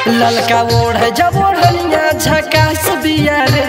ललका ओढ़ जब ओढ़निया झकास बिया रे।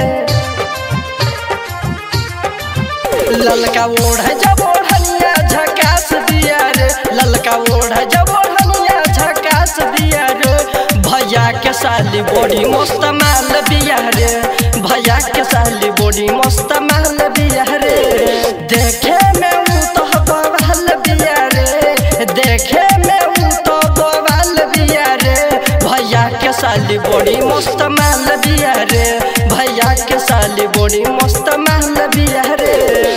ललका ओढ़ जब ओढ़निया झकास बिया रे। ललका ओढ़ जब ओढ़निया झकास बिया रे। भैया के साली बड़ी मस्त माल बिया रे। भैया के साली बड़ी मस्त माल बिया रे। देखे में ऊ तो बवाल बिया रे। देखे में ऊ तो बवाल बिया रे। भैया के साली बड़ी मस्त माल बिया रे। भैया के साली बड़ी मस्त माल बिया रे।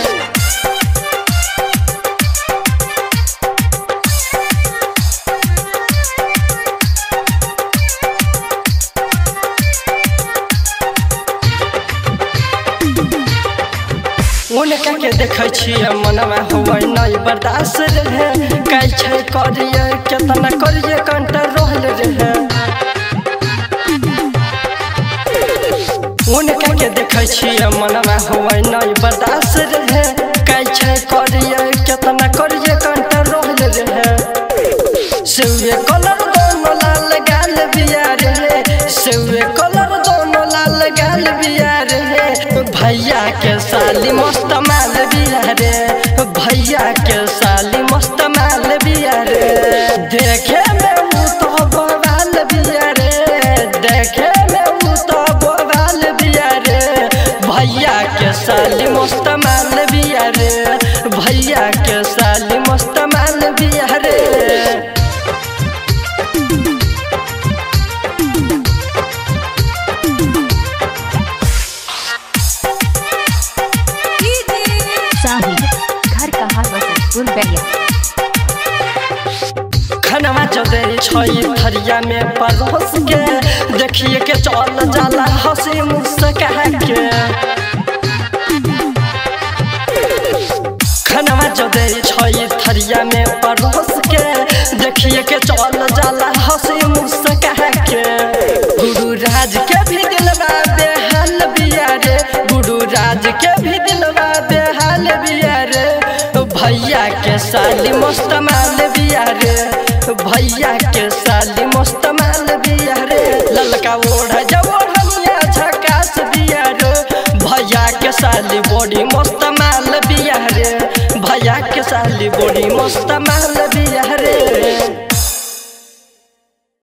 उनका के देखे छिए मनवा हुआ नहीं बर्दाश्त रहे। कैसे करिए कितना करिए कंट्रोल रहे। उनका के देखे छिए मनवा हुआ नहीं बर्दाश्त रहे। कैसे करिए कितना करिए कंट्रोल रहे। सेवे कलर दोनों लाल गाल बिया रे। सेवे कलर दोनों लाल गाल बिया रे। भैया के साली मस्त माल बिया रे। भैया के साली मस्त माल बिया रे। देखे में ऊ तो बवाल बिया रे। देखे में ऊ तो बवाल बिया रे। भैया के साली मस्त माल बिया रे। भैया के साली मस्त माल बिया रे। खनवा चौधरी छई थरिया में परोस के। देखिए के चल जाला हंसी मुस्का के। खनवा चौधरी छई थरिया में परोस के। देखिए के चल जाला हंसी मुस्का के। गुरु राज के भी दिलवा बेहाल बिया रे। गुरु राज के भी दिलवा बेहाल बिया रे। भैया के साली मस्त माल बिया रे। भैया के साली मस्त माल बिया रे। ललका ओढ़ जब ओढ़निया झकास बिया रे। भैया के साली बड़ी मस्त माल बिया रे। भैया के साली बड़ी मस्त माल